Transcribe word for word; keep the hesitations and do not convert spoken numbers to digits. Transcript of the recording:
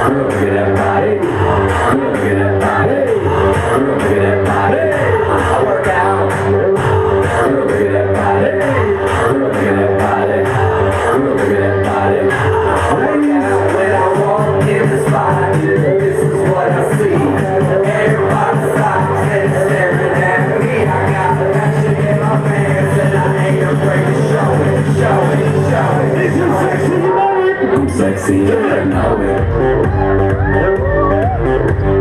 Look at that body. Look at that body. Look at that body. I work out. Look at that body. Look at that body. Look at that body. I work out when I walk in the spot. This is what I see. Everybody stops and staring at me. I got the passion in my pants and I ain't afraid to show it, show it, show it. Is you sexy, you know it? I'm sexy, I know it.